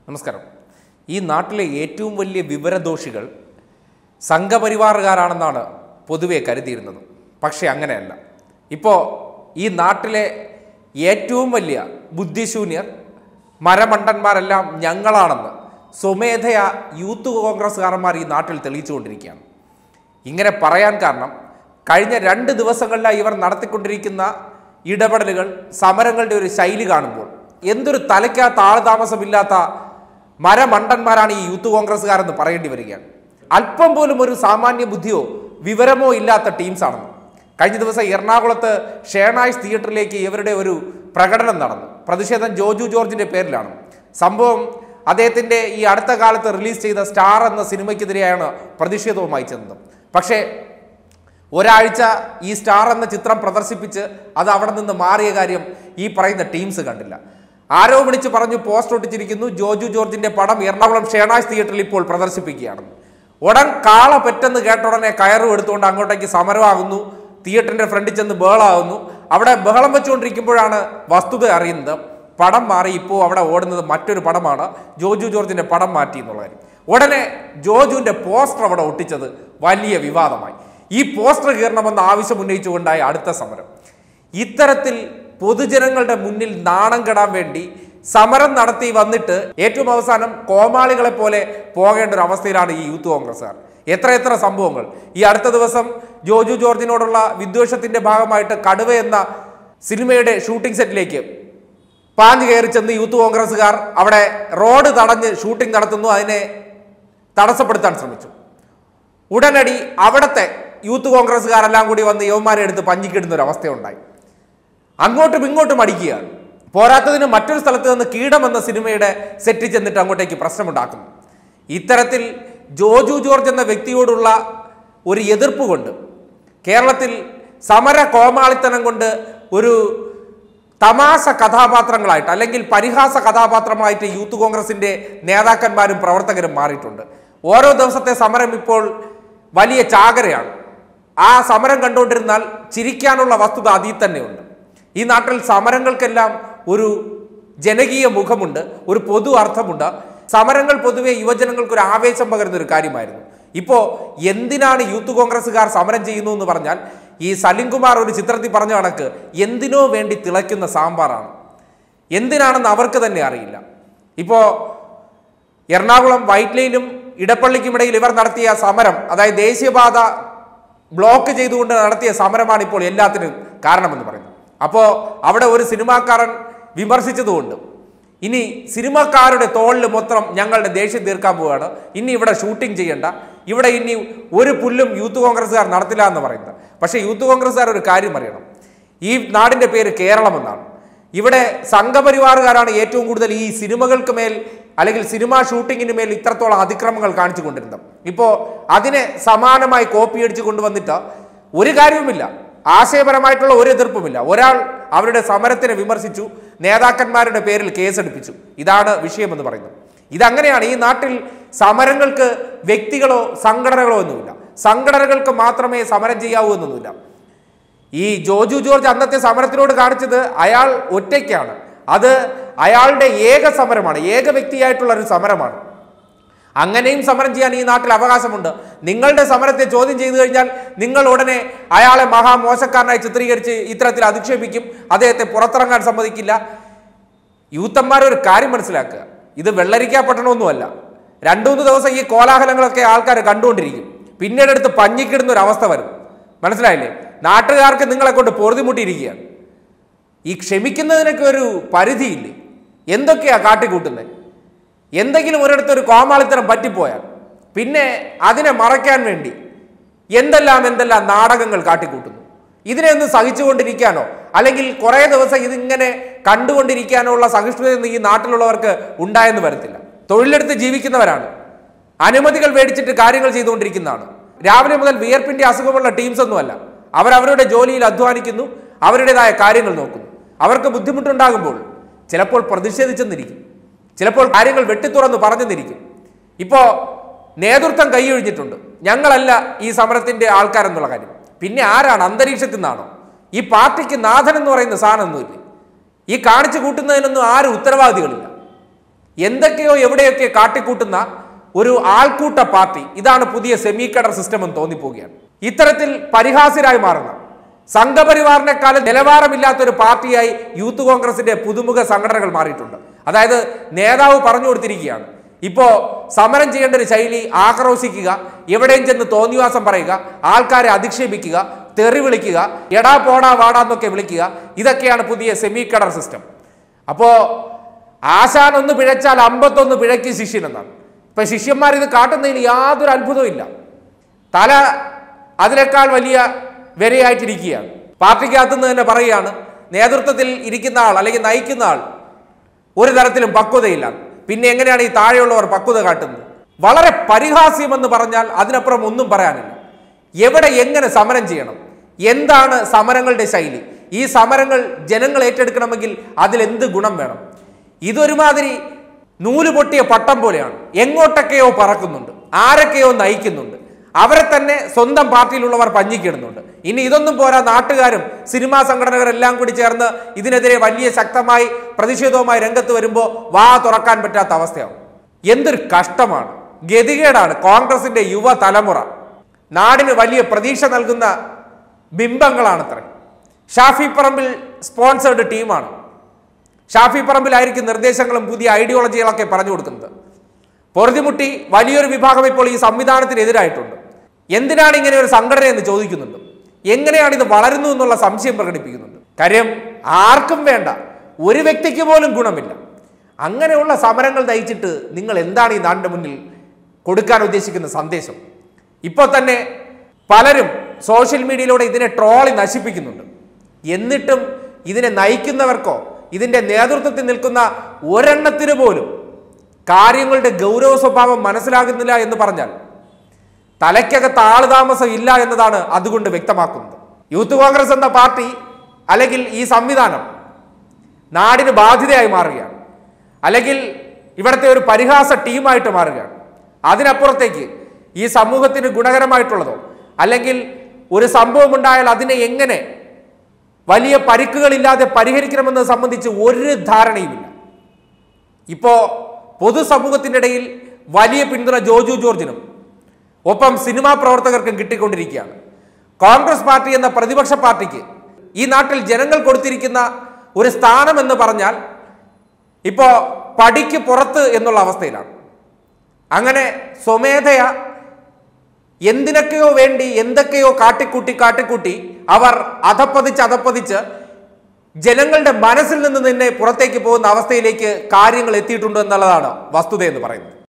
നമസ്കാരം. ഈ നാട്ടിലെ ഏറ്റവും വലിയ വിവരദോഷികൾ സംഘപരിവാറുകാരാണെന്നാണ് പൊതുവെ കരുതിയിരുന്നത്. പക്ഷേ അങ്ങനെയല്ല. ഇപ്പോൾ ഈ നാട്ടിലെ ഏറ്റവും വലിയ ബുദ്ധിശൂന്യർ മരമണ്ടന്മാരെല്ലാം ഞങ്ങളാണെന്ന് സ്വമേധയാ യൂത്ത് കോൺഗ്രസ്സുകാരന്മാർ ഈ നാട്ടിൽ തെളിയിച്ചുകൊണ്ടിരിക്കുകയാണ്. ഇങ്ങനെ പറയാൻ കാരണം കഴിഞ്ഞ 2 ദിവസങ്ങളിലായി ഇവർ നടത്തിക്കൊണ്ടിരിക്കുന്ന ഇടപെടലുകൾ, സമരങ്ങളുടെ ഒരു ശൈലി കാണുമ്പോൾ എന്തൊരു തലയ്ക്കകത്ത് ആൾതാമസമില്ലാത്ത മരമണ്ടന്മാരാണ് ഈ യൂത്ത് കോൺഗ്രസ്സുകാരെന്ന് പറയേണ്ടി വരികയാണ്. അല്പം പോലും ഒരു സാമാന്യ ബുദ്ധിയോ വിവരമോ ഇല്ലാത്ത ടീംസാണെന്ന്. കഴിഞ്ഞ ദിവസം എറണാകുളത്ത് ഷേണായ്സ് തിയേറ്ററിലേക്ക് ഇവരുടെ ഒരു പ്രകടനം നടന്നു. പ്രതിഷേധം ജോജു ജോർജിൻ്റെ പേരിലാണ്. സംഭവം അദ്ദേഹത്തിൻ്റെ ഈ അടുത്ത കാലത്ത് റിലീസ് ചെയ്ത സ്റ്റാർ എന്ന സിനിമയ്ക്കെതിരെയാണ് പ്രതിഷേധവുമായി ചെന്നത്. പക്ഷേ ഒരാഴ്ച ഈ സ്റ്റാർ എന്ന ചിത്രം പ്രദർശിപ്പിച്ച് അത് അവിടെ നിന്ന് മാറിയ കാര്യം ഈ പറയുന്ന ടീംസ് കണ്ടില്ല. ആരോ വിളിച്ച് പറഞ്ഞു പോസ്റ്റർ ഒട്ടിച്ചിരിക്കുന്നു, ജോജു ജോർജിൻ്റെ പടം എറണാകുളം ഷേണായ്സ് തിയേറ്ററിൽ ഇപ്പോൾ പ്രദർശിപ്പിക്കുകയാണ്. ഉടൻ കാള പെട്ടെന്ന് കേട്ട ഉടനെ കയറും എടുത്തുകൊണ്ട് അങ്ങോട്ടേക്ക് സമരമാകുന്നു. തിയേറ്ററിൻ്റെ ഫ്രണ്ടിൽ ചെന്ന് ബഹളമാകുന്നു. അവിടെ ബഹളം വെച്ചുകൊണ്ടിരിക്കുമ്പോഴാണ് വസ്തുത അറിയുന്നത്. പടം മാറി, ഇപ്പോൾ അവിടെ ഓടുന്നത് മറ്റൊരു പടമാണ്. ജോജു ജോർജിൻ്റെ പടം മാറ്റി എന്നുള്ള കാര്യം. ഉടനെ ജോജുവിൻ്റെ പോസ്റ്റർ അവിടെ ഒട്ടിച്ചത് വലിയ വിവാദമായി. ഈ പോസ്റ്റർ കീറണമെന്ന് ആവശ്യം ഉന്നയിച്ചുകൊണ്ടായി അടുത്ത സമരം. ഇത്തരത്തിൽ പൊതുജനങ്ങളുടെ മുന്നിൽ നാണം കെടാൻ വേണ്ടി സമരം നടത്തി വന്നിട്ട് ഏറ്റവും അവസാനം കോമാളികളെ പോലെ പോകേണ്ട ഒരു അവസ്ഥയിലാണ് ഈ യൂത്ത് കോൺഗ്രസ്സുകാർ. എത്ര സംഭവങ്ങൾ. ഈ അടുത്ത ദിവസം ജോജു ജോർജിനോടുള്ള വിദ്വേഷത്തിൻ്റെ ഭാഗമായിട്ട് കടുവ എന്ന സിനിമയുടെ ഷൂട്ടിംഗ് സെറ്റിലേക്ക് പാഞ്ഞു കയറി ചെന്ന് യൂത്ത് കോൺഗ്രസ്സുകാർ അവിടെ റോഡ് തടഞ്ഞ് ഷൂട്ടിംഗ് നടത്തുന്നു. അതിനെ തടസ്സപ്പെടുത്താൻ ശ്രമിച്ചു. ഉടനടി അവിടുത്തെ യൂത്ത് കോൺഗ്രസ്സുകാരെല്ലാം കൂടി വന്ന് യവന്മാരെ എടുത്ത് പഞ്ഞിക്കിടുന്ന ഒരു അവസ്ഥയുണ്ടായി. അങ്ങോട്ടും ഇങ്ങോട്ടും അടിക്കുകയാണ്. പോരാത്തതിന് മറ്റൊരു സ്ഥലത്ത് നിന്ന് കീടം എന്ന സിനിമയുടെ സെറ്റിൽ ചെന്നിട്ട് അങ്ങോട്ടേക്ക് പ്രശ്നമുണ്ടാക്കുന്നു. ഇത്തരത്തിൽ ജോജു ജോർജ് എന്ന വ്യക്തിയോടുള്ള ഒരു എതിർപ്പ് കൊണ്ട് കേരളത്തിൽ സമര കോമാളിത്തനം കൊണ്ട് ഒരു തമാശ കഥാപാത്രങ്ങളായിട്ട് അല്ലെങ്കിൽ പരിഹാസ കഥാപാത്രമായിട്ട് യൂത്ത് കോൺഗ്രസിൻ്റെ നേതാക്കന്മാരും പ്രവർത്തകരും മാറിയിട്ടുണ്ട്. ഓരോ ദിവസത്തെ സമരം ഇപ്പോൾ വലിയ ചാകരയാണ്. ആ സമരം കണ്ടുകൊണ്ടിരുന്നാൽ ചിരിക്കാനുള്ള വസ്തുത അതിൽ തന്നെയുണ്ട്. ഈ നാട്ടിൽ സമരങ്ങൾക്കെല്ലാം ഒരു ജനകീയ മുഖമുണ്ട്, ഒരു പൊതു അർത്ഥമുണ്ട്. സമരങ്ങൾ പൊതുവെ യുവജനങ്ങൾക്കൊരു ആവേശം പകരുന്ന ഒരു കാര്യമായിരുന്നു. ഇപ്പോൾ എന്തിനാണ് യൂത്ത് കോൺഗ്രസ്സുകാർ സമരം ചെയ്യുന്നു എന്ന് പറഞ്ഞാൽ, ഈ സലിംകുമാർ ഒരു ചിത്രത്തിൽ പറഞ്ഞ കണക്ക് എന്തിനോ വേണ്ടി തിളയ്ക്കുന്ന സാമ്പാറാണ്. എന്തിനാണെന്ന് അവർക്ക് തന്നെ അറിയില്ല. ഇപ്പോൾ എറണാകുളം വൈറ്റ് ലൈനും ഇടപ്പള്ളിക്കുമിടയിൽ ഇവർ നടത്തിയ സമരം, അതായത് ദേശീയപാത ബ്ലോക്ക് ചെയ്തുകൊണ്ട് നടത്തിയ സമരമാണ് ഇപ്പോൾ എല്ലാത്തിനും കാരണമെന്ന് പറയുന്നത്. അപ്പോൾ അവിടെ ഒരു സിനിമാക്കാരൻ വിമർശിച്ചതുകൊണ്ട് ഇനി സിനിമാക്കാരുടെ തോളിൽ മൊത്തം ഞങ്ങളുടെ ദേഷ്യം തീർക്കാൻ പോവുകയാണ്, ഇനി ഇവിടെ ഷൂട്ടിംഗ് ചെയ്യണ്ട, ഇവിടെ ഇനി ഒരു പുല്ലും യൂത്ത് കോൺഗ്രസ്സുകാർ നടത്തില്ല എന്ന് പറയുന്നത്. പക്ഷേ യൂത്ത് കോൺഗ്രസ്സുകാർ ഒരു കാര്യം അറിയണം, ഈ നാടിൻ്റെ പേര് കേരളം എന്നാണ്. ഇവിടെ സംഘപരിവാറുകാരാണ് ഏറ്റവും കൂടുതൽ ഈ സിനിമകൾക്ക് മേൽ അല്ലെങ്കിൽ സിനിമാ ഷൂട്ടിങ്ങിന് മേൽ ഇത്രത്തോളം അതിക്രമങ്ങൾ കാണിച്ചു കൊണ്ടിരുന്നത്. ഇപ്പോൾ അതിനെ സമാനമായി കോപ്പി അടിച്ച് കൊണ്ടുവന്നിട്ട് ഒരു കാര്യവുമില്ല, ആശയപരമായിട്ടുള്ള ഒരു എതിർപ്പുമില്ല. ഒരാൾ അവരുടെ സമരത്തിനെ വിമർശിച്ചു, നേതാക്കന്മാരുടെ പേരിൽ കേസെടുപ്പിച്ചു. ഇതാണ് വിഷയമെന്ന് പറയുന്നത്. ഇതങ്ങനെയാണ്. ഈ നാട്ടിൽ സമരങ്ങൾക്ക് വ്യക്തികളോ സംഘടനകളോ ഒന്നുമില്ല. സംഘടനകൾക്ക് മാത്രമേ സമരം ചെയ്യാവൂ എന്നൊന്നുമില്ല. ഈ ജോജു ജോർജ് അന്നത്തെ സമരത്തിനോട് കാണിച്ചത് അയാൾ ഒറ്റയ്ക്കാണ്. അത് അയാളുടെ ഏക സമരമാണ്, ഏക വ്യക്തിയായിട്ടുള്ള ഒരു സമരമാണ്. അങ്ങനെയും സമരം ചെയ്യാൻ ഈ നാട്ടിൽ അവകാശമുണ്ട്. നിങ്ങളുടെ സമരത്തെ ചോദ്യം ചെയ്തു കഴിഞ്ഞാൽ നിങ്ങൾ ഉടനെ അയാളെ മഹാമോശക്കാരനായി ചിത്രീകരിച്ച് ഇത്തരത്തിൽ അധിക്ഷേപിക്കും, അദ്ദേഹത്തെ പുറത്തിറങ്ങാൻ സമ്മതിക്കില്ല. യൂത്തന്മാരൊരു കാര്യം മനസ്സിലാക്കുക, ഇത് വെള്ളരിക്കാപട്ടണമൊന്നുമല്ല. 2-3 ദിവസം ഈ കോലാഹലങ്ങളൊക്കെ ആൾക്കാർ കണ്ടുകൊണ്ടിരിക്കും. പിന്നീട് എടുത്ത് പഞ്ഞിക്കിടുന്ന ഒരു അവസ്ഥ വരും. മനസ്സിലായില്ലേ? നാട്ടുകാർക്ക് നിങ്ങളെ കൊണ്ട് പൊറുതിമുട്ടിയിരിക്കുകയാണ്. ഈ ക്ഷമിക്കുന്നതിനൊക്കെ ഒരു പരിധിയില്ലേ? എന്തൊക്കെയാ കാട്ടിക്കൂട്ടുന്നത്? എന്തെങ്കിലും ഒരിടത്തൊരു കോമാളിത്തരം പറ്റിപ്പോയാൽ പിന്നെ അതിനെ മറയ്ക്കാൻ വേണ്ടി എന്തെല്ലാം നാടകങ്ങൾ കാട്ടിക്കൂട്ടുന്നു. ഇതിനെ ഒന്ന് സഹിച്ചുകൊണ്ടിരിക്കാനോ അല്ലെങ്കിൽ കുറേ ദിവസം ഇതിങ്ങനെ കണ്ടുകൊണ്ടിരിക്കാനോ ഉള്ള സഹിഷ്ണുത ഈ നാട്ടിലുള്ളവർക്ക് ഉണ്ടായെന്ന് വരത്തില്ല. തൊഴിലെടുത്ത് ജീവിക്കുന്നവരാണ്, അനുമതികൾ മേടിച്ചിട്ട് കാര്യങ്ങൾ ചെയ്തുകൊണ്ടിരിക്കുന്നതാണ്. രാവിലെ മുതൽ വിയർപ്പിൻ്റെ അസുഖമുള്ള ടീംസ് ഒന്നുമല്ല. അവരവരുടെ ജോലിയിൽ അധ്വാനിക്കുന്നു, അവരുടേതായ കാര്യങ്ങൾ നോക്കുന്നു. അവർക്ക് ബുദ്ധിമുട്ടുണ്ടാകുമ്പോൾ ചിലപ്പോൾ പ്രതിഷേധിച്ചെന്നിരിക്കും, ചിലപ്പോൾ കാര്യങ്ങൾ വെട്ടിത്തുറന്ന് പറഞ്ഞെന്നിരിക്കും. ഇപ്പോൾ നേതൃത്വം കൈയൊഴിഞ്ഞിട്ടുണ്ട്, ഞങ്ങളല്ല ഈ സമരത്തിൻ്റെ ആൾക്കാരെന്നുള്ള കാര്യം. പിന്നെ ആരാണ്? അന്തരീക്ഷത്തിൽ നിന്നാണോ? ഈ പാർട്ടിക്ക് നാഥൻ എന്ന് പറയുന്ന സാധനമൊന്നുമില്ലേ? ഈ കാണിച്ചു കൂട്ടുന്നതിനൊന്നും ആരും ഉത്തരവാദികളില്ല. എന്തൊക്കെയോ എവിടെയൊക്കെ കാട്ടിക്കൂട്ടുന്ന ഒരു ആൾക്കൂട്ട പാർട്ടി. ഇതാണ് പുതിയ സെമി കഡർ സിസ്റ്റം എന്ന് തോന്നിപ്പോവുകയാണ്. ഇത്തരത്തിൽ പരിഹാസ്യരായി മാറുന്ന സംഘപരിവാറിനെക്കാളും നിലവാരമില്ലാത്തൊരു പാർട്ടിയായി യൂത്ത് കോൺഗ്രസിന്റെ പുതുമുഖ സംഘടനകൾ മാറിയിട്ടുണ്ട്. അതായത് നേതാവ് പറഞ്ഞു കൊടുത്തിരിക്കുകയാണ്, ഇപ്പോ സമരം ചെയ്യേണ്ട ഒരു ശൈലി ആക്രോശിക്കുക, എവിടെയും ചെന്ന് തോന്നിവാസം പറയുക, ആൾക്കാരെ അധിക്ഷേപിക്കുക, തെറി വിളിക്കുക, എടാ പോടാ വാടാ എന്നൊക്കെ വിളിക്കുക. ഇതൊക്കെയാണ് പുതിയ സെമി കഡർ സിസ്റ്റം. അപ്പോ ആശാൻ ഒന്ന് പിഴച്ചാൽ 51 പിഴയ്ക്ക് ശിഷ്യൻ എന്നാണ്. ഇപ്പൊ ശിഷ്യന്മാർ ഇത് കാട്ടുന്നതിൽ യാതൊരു അത്ഭുതവും ഇല്ല. തല അതിനേക്കാൾ വലിയ വിരയായിട്ടിരിക്കുകയാണ്. പാർട്ടിക്കകത്തുനിന്ന് തന്നെ പറയുകയാണ്, നേതൃത്വത്തിൽ ഇരിക്കുന്ന ആൾ അല്ലെങ്കിൽ നയിക്കുന്ന ആൾ ഒരു തരത്തിലും പക്വതയില്ല. പിന്നെ എങ്ങനെയാണ് ഈ താഴെയുള്ളവർ പക്വത കാട്ടുന്നത്? വളരെ പരിഹാസ്യമെന്ന് പറഞ്ഞാൽ അതിനപ്പുറം ഒന്നും പറയാനില്ല. എവിടെ എങ്ങനെ സമരം ചെയ്യണം, എന്താണ് സമരങ്ങളുടെ ശൈലി, ഈ സമരങ്ങൾ ജനങ്ങൾ ഏറ്റെടുക്കണമെങ്കിൽ അതിലെന്ത് ഗുണം വേണം? ഇതൊരുമാതിരി നൂല് പൊട്ടിയ പട്ടം പോലെയാണ്. എങ്ങോട്ടൊക്കെയോ പറക്കുന്നുണ്ട്, ആരൊക്കെയോ നയിക്കുന്നുണ്ട്, അവരെ തന്നെ സ്വന്തം പാർട്ടിയിലുള്ളവർ പഞ്ഞിക്കിടുന്നുണ്ട്. ഇനി ഇതൊന്നും പോരാ, നാട്ടുകാരും സിനിമാ സംഘടനകളെല്ലാം കൂടി ചേർന്ന് ഇതിനെതിരെ വലിയ ശക്തമായി പ്രതിഷേധവുമായി രംഗത്ത് വരുമ്പോൾ വാ തുറക്കാൻ പറ്റാത്ത അവസ്ഥയാവും. എന്തൊരു കഷ്ടമാണ്, ഗതികേടാണ്. കോൺഗ്രസിന്റെ യുവതലമുറ നാടിന് വലിയ പ്രതീക്ഷ നൽകുന്ന ബിംബങ്ങളാണത്രേ. ഷാഫി പറമ്പിൽ സ്പോൺസേർഡ് ടീമാണ്. ഷാഫി പറമ്പിലായിരിക്കും നിർദ്ദേശങ്ങളും പുതിയ ഐഡിയോളജികളൊക്കെ പറഞ്ഞു കൊടുക്കുന്നത്. പൊറുതിമുട്ടി വലിയൊരു വിഭാഗം ഇപ്പോൾ ഈ സംവിധാനത്തിനെതിരായിട്ടുണ്ട്. എന്തിനാണ് ഇങ്ങനെ ഒരു സംഘടന എന്ന് ചോദിക്കുന്നുണ്ട്. എങ്ങനെയാണ് ഇത് വളരുന്നു എന്നുള്ള സംശയം പ്രകടിപ്പിക്കുന്നുണ്ട്. കാര്യം ആർക്കും വേണ്ട, ഒരു വ്യക്തിക്ക് പോലും ഗുണമില്ല. അങ്ങനെയുള്ള സമരങ്ങൾ നയിച്ചിട്ട് നിങ്ങൾ എന്താണ് ഈ നാടിൻ്റെ മുന്നിൽ കൊടുക്കാൻ ഉദ്ദേശിക്കുന്ന സന്ദേശം? ഇപ്പോൾ തന്നെ പലരും സോഷ്യൽ മീഡിയയിലൂടെ ഇതിനെ ട്രോളി നശിപ്പിക്കുന്നുണ്ട്. എന്നിട്ടും ഇതിനെ നയിക്കുന്നവർക്കോ ഇതിൻ്റെ നേതൃത്വത്തിൽ നിൽക്കുന്ന ഒരെണ്ണത്തിന് പോലും കാര്യങ്ങളുടെ ഗൗരവ സ്വഭാവം മനസ്സിലാകുന്നില്ല എന്ന് പറഞ്ഞാൽ തലയ്ക്കകത്ത് ആളുതാമസം ഇല്ല എന്നതാണ് അതുകൊണ്ട് വ്യക്തമാക്കുന്നത്. യൂത്ത് കോൺഗ്രസ് എന്ന പാർട്ടി അല്ലെങ്കിൽ ഈ സംവിധാനം നാടിന് ബാധ്യതയായി മാറുകയാണ്, അല്ലെങ്കിൽ ഇവിടുത്തെ ഒരു പരിഹാസ ടീമായിട്ട് മാറുകയാണ്. അതിനപ്പുറത്തേക്ക് ഈ സമൂഹത്തിന് ഗുണകരമായിട്ടുള്ളതോ അല്ലെങ്കിൽ ഒരു സംഭവം ഉണ്ടായാൽ അതിനെ എങ്ങനെ വലിയ പരിക്കുകളില്ലാതെ പരിഹരിക്കണമെന്നത് സംബന്ധിച്ച് ഒരു ധാരണയുമില്ല. ഇപ്പോൾ പൊതുസമൂഹത്തിൻ്റെ ഇടയിൽ വലിയ പിന്തുണ ജോജു ജോർജിനും ഒപ്പം സിനിമാ പ്രവർത്തകർക്കും കിട്ടിക്കൊണ്ടിരിക്കുകയാണ്. കോൺഗ്രസ് പാർട്ടി എന്ന പ്രതിപക്ഷ പാർട്ടിക്ക് ഈ നാട്ടിൽ ജനങ്ങൾ കൊടുത്തിരിക്കുന്ന ഒരു സ്ഥാനം എന്ന് പറഞ്ഞാൽ ഇപ്പോൾ പടിക്ക് പുറത്ത് എന്നുള്ള അവസ്ഥയിലാണ്. അങ്ങനെ സ്വമേധയ എന്തിനൊക്കെയോ വേണ്ടി എന്തൊക്കെയോ കാട്ടിക്കൂട്ടി അവർ അധപ്പതിച്ച് ജനങ്ങളുടെ മനസ്സിൽ നിന്ന് തന്നെ പുറത്തേക്ക് പോകുന്ന അവസ്ഥയിലേക്ക് കാര്യങ്ങൾ എത്തിയിട്ടുണ്ട് എന്നുള്ളതാണ് വസ്തുത എന്ന് പറയുന്നത്.